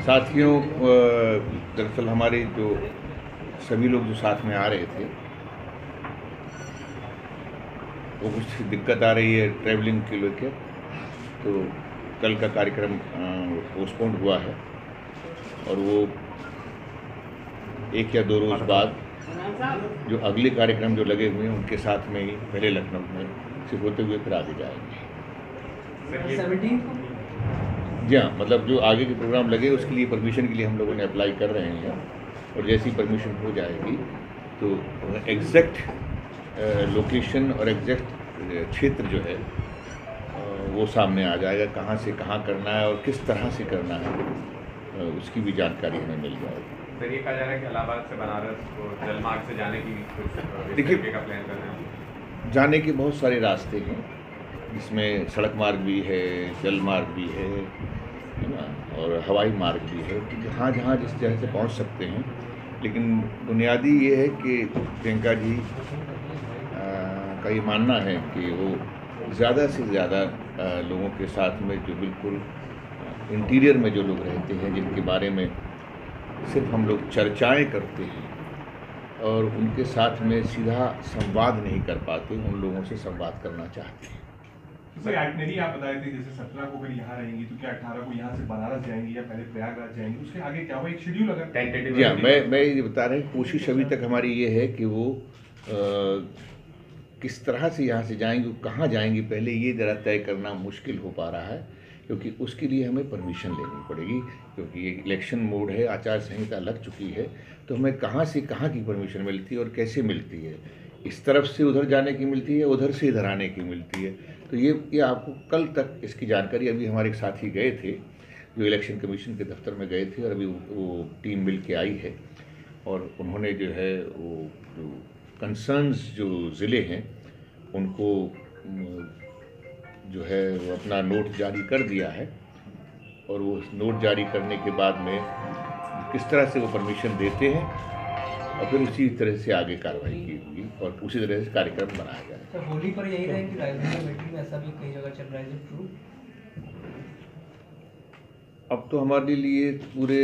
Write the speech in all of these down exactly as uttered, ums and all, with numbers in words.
साथियों, दरअसल हमारे जो सभी लोग जो साथ में आ रहे थे वो कुछ दिक्कत आ रही है ट्रैवलिंग के लेकर, तो कल का कार्यक्रम पोस्टपोन्ड हुआ है और वो एक या दो रोज़ बाद जो अगले कार्यक्रम जो लगे हुए हैं उनके साथ में ही पहले लखनऊ में से होते हुए फिर आगे जाएंगे। जी हाँ, मतलब जो आगे के प्रोग्राम लगे उसके लिए परमिशन के लिए हम लोगों ने अप्लाई कर रहे हैं और जैसी परमिशन हो जाएगी तो एग्जैक्ट लोकेशन और एग्जैक्ट क्षेत्र जो है वो सामने आ जाएगा, कहाँ से कहाँ करना है और किस तरह से करना है उसकी भी जानकारी हमें मिल जाएगी। सर, ये कहा जा रहा है कि इलाहाबाद से बनारस को जलमार्ग से जाने की कुछ देखिए का प्लान कर रहे हैं। जाने के बहुत सारे रास्ते हैं, इसमें सड़क मार्ग भी है, जल मार्ग भी है, है ना, और हवाई मार्ग भी है, तो जहाँ जहाँ जिस जगह से पहुँच सकते हैं। लेकिन बुनियादी ये है कि प्रियंका जी आ, का ये मानना है कि वो ज़्यादा से ज़्यादा लोगों के साथ में जो बिल्कुल इंटीरियर में जो लोग रहते हैं, जिनके बारे में सिर्फ हम लोग चर्चाएं करते हैं और उनके साथ में सीधा संवाद नहीं कर पाते, उन लोगों से संवाद करना चाहते हैं। सर, आइटनरी आप बताए थे, जैसे सत्रह को अगर यहाँ रहेंगी तो क्या अठारह को यहाँ से बनारस जाएंगी या पहले प्रयागराज जाएंगी, उसके आगे क्या हुआ, एक शेड्यूल अगर टेंटेटिव? जी हाँ, मैं मैं ये बता रहे हैं, कोशिश अभी तक हमारी ये है कि वो आ, किस तरह से यहाँ से जाएंगी, कहाँ जाएंगी, पहले ये ज़रा तय करना मुश्किल हो पा रहा है, क्योंकि उसके लिए हमें परमिशन लेनी पड़ेगी, क्योंकि ये इलेक्शन मोड है, आचार संहिता लग चुकी है, तो हमें कहाँ से कहाँ की परमिशन मिलती है और कैसे मिलती है, इस तरफ से उधर जाने की मिलती है, उधर से इधर आने की मिलती है। तो ये ये आपको कल तक इसकी जानकारी, अभी हमारे एक साथी गए थे जो इलेक्शन कमीशन के दफ्तर में गए थे और अभी वो, वो टीम मिल के आई है और उन्होंने जो है वो जो कंसर्न्स जो ज़िले हैं उनको जो है वो अपना नोट जारी कर दिया है और वो नोट जारी करने के बाद में किस तरह से वो परमिशन देते हैं और फिर उसी तरह से आगे कार्रवाई की होगी और उसी तरह से कार्यक्रम बनाया जाएगा। तो होली पर यही रहे कि राजधानी मीटिंग में ऐसा भी कई जगह चल रहा है, ट्रू? अब तो हमारे लिए पूरे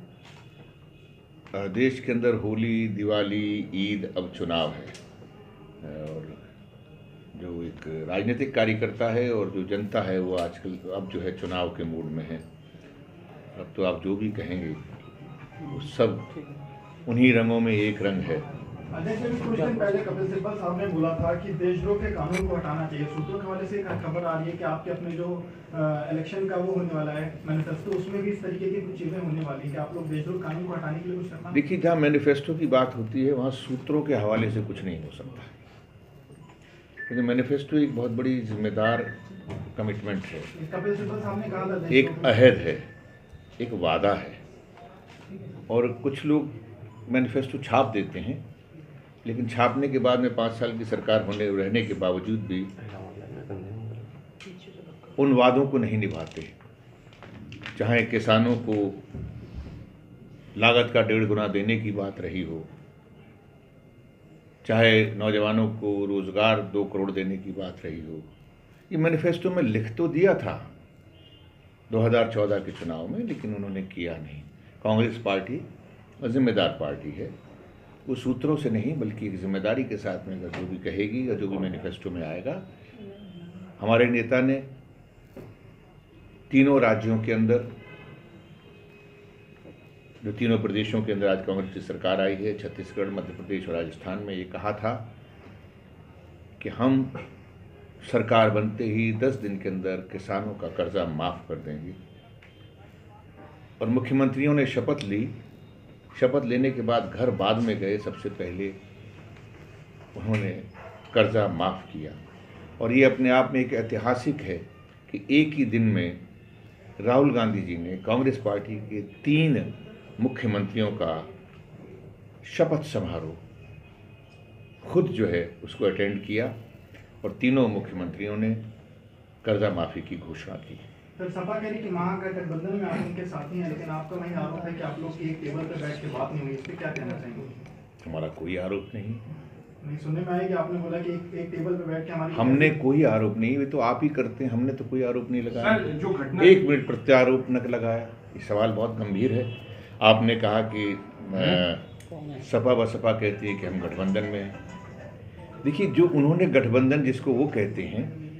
देश के अंदर होली, दिवाली, ईद, अब चुनाव है और जो एक राजनीतिक कार्यकर्ता है और जो जनता है वो आजकल अब जो है चुनाव के मूड में है। अब तो आप जो भी कहेंगे वो सब उन्हीं रंगों में एक रंग है। अध्यक्ष जी, कुछ दिन पहले कपिल सिब्बल साहब ने बोला था कि देशद्रोह के कानून को हटाना चाहिए। सूत्रों के हवाले से खबर आ रही है कि आपके अपने जो इलेक्शन का वो होने वाला है मैनिफेस्टो, उसमें भी इस तरीके की कुछ चीज़ें होने वाली है कि आप लोग देशद्रोह कानून को हटाने के लिए कुछ रखना। देखिए, जहाँ मैनिफेस्टो की बात होती है वहाँ सूत्रों के हवाले से कुछ नहीं हो सकता, क्योंकि मैनिफेस्टो एक बहुत बड़ी जिम्मेदार कमिटमेंट है, कपिल सिब्बल साहब ने कहा था, एक अहद है, एक वादा है। और कुछ लोग मैनिफेस्टो छाप देते हैं, लेकिन छापने के बाद में पाँच साल की सरकार होने रहने के बावजूद भी उन वादों को नहीं निभाते। चाहे किसानों को लागत का डेढ़ गुना देने की बात रही हो, चाहे नौजवानों को रोज़गार दो करोड़ देने की बात रही हो, ये मैनिफेस्टो में लिख तो दिया था दो हज़ार चौदह के चुनाव में, लेकिन उन्होंने किया नहीं। कांग्रेस पार्टी और जिम्मेदार पार्टी है, वो सूत्रों से नहीं बल्कि एक जिम्मेदारी के साथ में अगर जो भी कहेगी या जो भी मैनिफेस्टो में आएगा। हमारे नेता ने तीनों राज्यों के अंदर, जो तीनों प्रदेशों के अंदर आज कांग्रेस की सरकार आई है, छत्तीसगढ़, मध्य प्रदेश और राजस्थान में, ये कहा था कि हम सरकार बनते ही दस दिन के अंदर किसानों का कर्जा माफ़ कर देंगे। और मुख्यमंत्रियों ने शपथ ली, शपथ लेने के बाद घर बाद में गए, सबसे पहले उन्होंने कर्जा माफ़ किया। और ये अपने आप में एक ऐतिहासिक है कि एक ही दिन में राहुल गांधी जी ने कांग्रेस पार्टी के तीन मुख्यमंत्रियों का शपथ समारोह खुद जो है उसको अटेंड किया और तीनों मुख्यमंत्रियों ने कर्जा माफ़ी की घोषणा की। सर, सपा कह रही कि महागठबंधन में आप उनके साथी हैं, लेकिन आपका वही आरोप है कि आप लोग की एक टेबल पर बैठ के बात नहीं हुई, इस पर क्या कहना चाहेंगे? हमारा कोई आरोप नहीं। नहीं, सुनने में आया कि आपने बोला कि एक, एक टेबल पर बैठ के हमारी, हमने कोई आरोप नहीं, वे तो आप ही करते हैं, हमने तो कोई आरोप नहीं लगाया। सर, जो घटना एक मिनट, प्रत्यारोप न लगाया। ये सवाल बहुत गंभीर है। आपने कहा कि अ, सपा बसपा कहती है कि हम गठबंधन में हैं। देखिए, जो उन्होंने गठबंधन जिसको वो कहते हैं,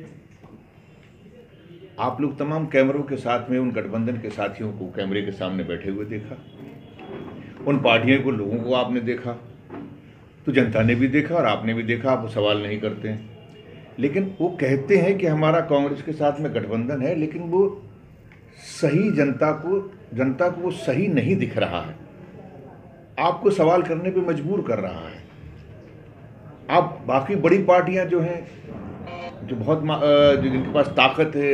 आप लोग तमाम कैमरों के साथ में उन गठबंधन के साथियों को कैमरे के सामने बैठे हुए देखा, उन पार्टियों को, लोगों को आपने देखा, तो जनता ने भी देखा और आपने भी देखा, आप वो सवाल नहीं करते हैं। लेकिन वो कहते हैं कि हमारा कांग्रेस के साथ में गठबंधन है, लेकिन वो सही जनता को जनता को वो सही नहीं दिख रहा है, आपको सवाल करने पे मजबूर कर रहा है। आप बाकी बड़ी पार्टियां जो हैं, जो बहुत जो जिनके पास ताकत है,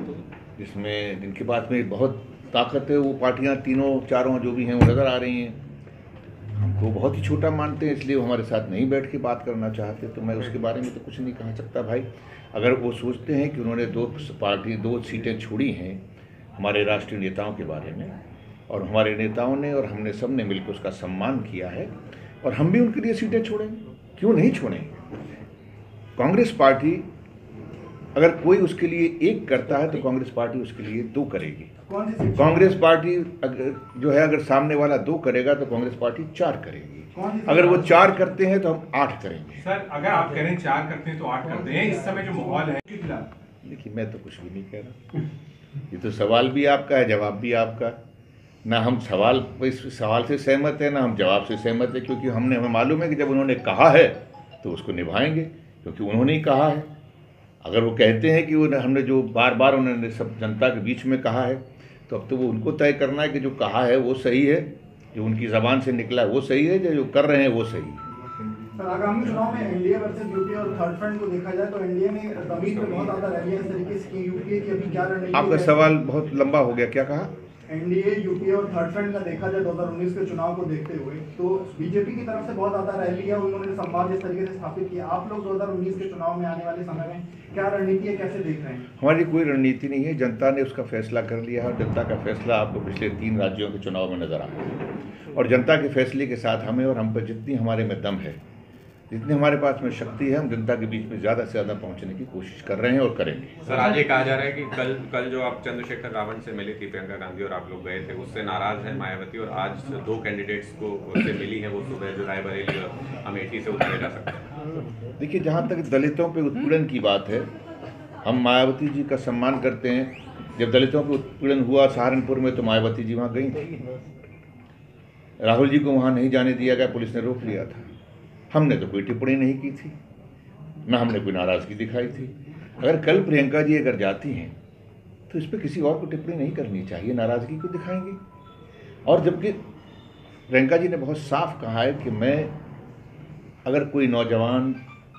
जिसमें जिनके पास में बहुत ताकत है, वो पार्टियां तीनों चारों जो भी हैं वो नज़र आ रही हैं। हमको बहुत ही छोटा मानते हैं, इसलिए वो हमारे साथ नहीं बैठ के बात करना चाहते। तो मैं उसके बारे में तो कुछ नहीं कह सकता भाई। अगर वो सोचते हैं कि उन्होंने दो पार्टी दो सीटें छोड़ी हैं हमारे राष्ट्रीय नेताओं के बारे में, और हमारे नेताओं ने और हमने सब ने मिलकर उसका सम्मान किया है, और हम भी उनके लिए सीटें छोड़ेंगे, क्यों नहीं छोड़ेंगे। कांग्रेस पार्टी अगर कोई उसके लिए एक करता है तो कांग्रेस पार्टी उसके लिए दो करेगी। कांग्रेस पार्टी अगर जो है, अगर सामने वाला दो करेगा तो कांग्रेस पार्टी चार करेगी। अगर वो चार करते हैं तो हम आठ करेंगे। सर, अगर आप कह रहे हैं चार करते हैं तो आठ करते हैं, इस समय जो माहौल है, देखिए, मैं तो कुछ भी नहीं कह रहा। ये तो सवाल भी आपका है, जवाब भी आपका। ना हम सवाल इस सवाल से सहमत है, ना हम जवाब से सहमत है, क्योंकि हमने हमें मालूम है कि जब उन्होंने कहा है तो उसको निभाएंगे, क्योंकि उन्होंने ही कहा है। अगर वो कहते हैं कि वो हमने जो बार बार उन्होंने सब जनता के बीच में कहा है, तो अब तो वो उनको तय करना है कि जो कहा है वो सही है, जो उनकी ज़बान से निकला है वो सही है, जो कर रहे हैं वो सही है। सर, आगामी चुनाव में एनडीए वर्सेस यूपीए और थर्ड फ्रंट को देखा जाए तो एनडीए ने जमीन पे बहुत ज्यादा रैलियां इस तरीके से की, यूपीए की अभी क्या रणनीति है? आपका सवाल बहुत लंबा हो गया, क्या कहा? एनडीए, यूपीए और थर्ड फ्रंट का देखा जाए दो हज़ार उन्नीस के चुनाव को देखते हुए, तो बीजेपी की तरफ से बहुत ज्यादा रैली है, उन्होंने संवाद इस तरीके से स्थापित किया। आप लोग दो हज़ार उन्नीस के चुनाव में आने वाले समय में क्या रणनीति है, कैसे देख रहे हैं? हमारी कोई रणनीति नहीं है, जनता ने उसका फैसला कर लिया है, और जनता का फैसला आपको पिछले तीन राज्यों के चुनाव में नजर आया है। और जनता के फैसले के साथ हमें और हम पर जितनी हमारे में दम है, जितनी हमारे पास में शक्ति है, हम जनता के बीच में ज़्यादा से ज़्यादा पहुंचने की कोशिश कर रहे हैं और करेंगे। सर, आज ये कहा जा रहा है कि कल कल जो आप चंद्रशेखर रावण से मिली थी प्रियंका गांधी और आप लोग गए थे, उससे नाराज है मायावती, और आज दो कैंडिडेट्स को उससे मिली है, वो सुबह जो रायबरेली और अमेठी से उतारे जा सकते हैं। देखिए, जहाँ तक दलितों पे उत्पीड़न की बात है, हम मायावती जी का सम्मान करते हैं। जब दलितों पे उत्पीड़न हुआ सहारनपुर में, तो मायावती जी वहाँ गई थी। राहुल जी को वहाँ नहीं जाने दिया गया, पुलिस ने रोक लिया था। हमने तो कोई टिप्पणी नहीं की थी, ना हमने कोई नाराज़गी दिखाई थी। अगर कल प्रियंका जी अगर जाती हैं तो इस पर किसी और को टिप्पणी नहीं करनी चाहिए, नाराज़गी को दिखाएंगे। और जबकि प्रियंका जी ने बहुत साफ कहा है कि मैं अगर कोई नौजवान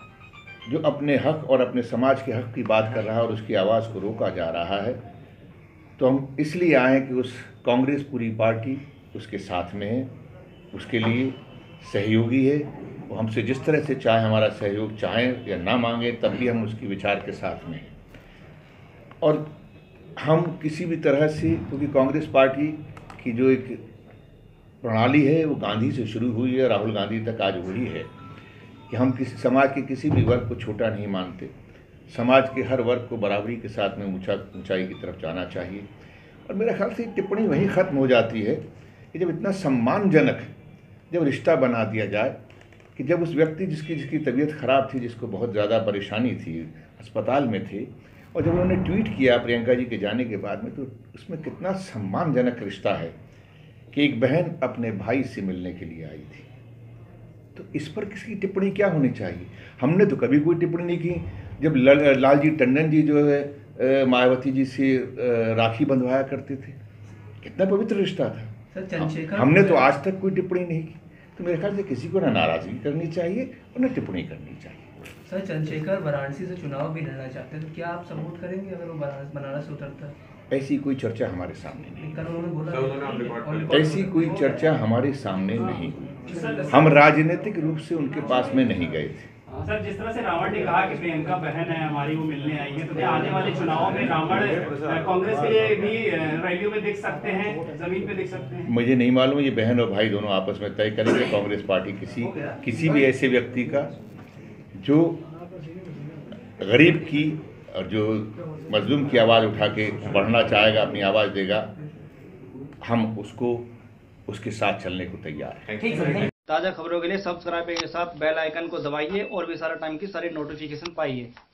जो अपने हक और अपने समाज के हक की बात कर रहा है और उसकी आवाज़ को रोका जा रहा है, तो हम इसलिए आए हैं कि उस कांग्रेस पूरी पार्टी उसके साथ में है, उसके लिए सहयोगी है। वो हमसे जिस तरह से चाहे हमारा सहयोग चाहें या ना मांगे, तब भी हम उसकी विचार के साथ में हैं। और हम किसी भी तरह से, क्योंकि कांग्रेस पार्टी की जो एक प्रणाली है वो गांधी से शुरू हुई है, राहुल गांधी तक आज वही है कि हम किसी समाज के किसी भी वर्ग को छोटा नहीं मानते। समाज के हर वर्ग को बराबरी के साथ में ऊंचा ऊंचाई की तरफ जाना चाहिए। और मेरा ख्याल से टिप्पणी वहीं ख़त्म हो जाती है कि जब इतना सम्मानजनक जब रिश्ता बना दिया जाए कि जब उस व्यक्ति जिसकी जिसकी तबीयत ख़राब थी, जिसको बहुत ज़्यादा परेशानी थी, अस्पताल में थे, और जब उन्होंने ट्वीट किया प्रियंका जी के जाने के बाद में, तो उसमें कितना सम्मानजनक रिश्ता है कि एक बहन अपने भाई से मिलने के लिए आई थी। तो इस पर किसकी टिप्पणी क्या होनी चाहिए? हमने तो कभी कोई टिप्पणी नहीं की। जब लालजी टंडन जी जो है मायावती जी से राखी बंधवाया करते थे, कितना पवित्र रिश्ता था। हमने तो आज तक कोई टिप्पणी नहीं की। तो मेरे ख्याल से किसी को ना नाराज़गी करनी चाहिए और न टिप्पणी करनी चाहिए। सर, चंद्रशेखर वाराणसी से चुनाव भी लड़ना चाहते हैं, तो क्या आप सपोर्ट करेंगे अगर वो बनारस से उतरता है? ऐसी कोई चर्चा हमारे सामने नहीं, कल उन्होंने बोला ऐसी कोई चर्चा हमारे सामने नहीं। हम राजनीतिक रूप से उनके पास में नहीं गए थे। सर, जिस तरह से रावण ने कहा कि प्रियंका बहन है हमारी, वो मिलने आई है, तो क्या आने वाले चुनाव में रावण कांग्रेस के लिए भी रैलियों में दिख सकते हैं, जमीन पे दिख सकते हैं? मुझे नहीं मालूम, ये बहन और भाई दोनों आपस में तय करेंगे। कांग्रेस पार्टी किसी किसी भी ऐसे व्यक्ति का जो गरीब की और जो मजलूम की आवाज़ उठा के बढ़ना चाहेगा, अपनी आवाज़ देगा, हम उसको उसके साथ चलने को तैयार हैं। ठीक है। ताज़ा खबरों के लिए सब्सक्राइब के साथ बेल आइकन को दबाइए और भी सारा टाइम की सारी नोटिफिकेशन पाइए।